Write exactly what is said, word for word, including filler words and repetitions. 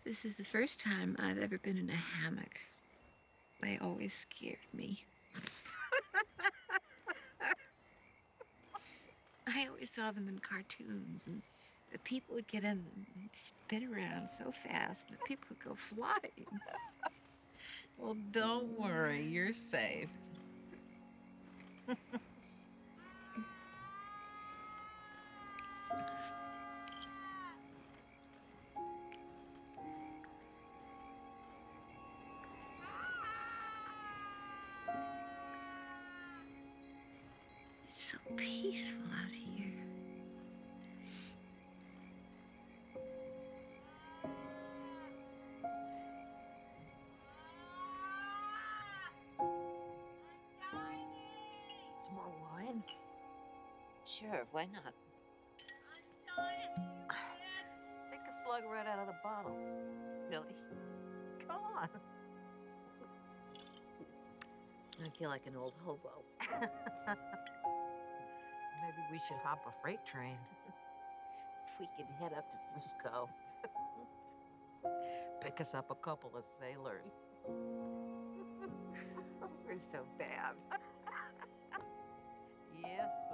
This is the first time I've ever been in a hammock. They always scared me. I always saw them in cartoons, and the people would get in and spin around so fast that people would go flying. Well, don't worry, you're safe. It's so peaceful out here. Some more wine? Sure, why not? Take a slug right out of the bottle. Really? Come on. I feel like an old hobo. Maybe we should hop a freight train. If we could head up to Frisco. Pick us up a couple of sailors. We're so bad. Yes.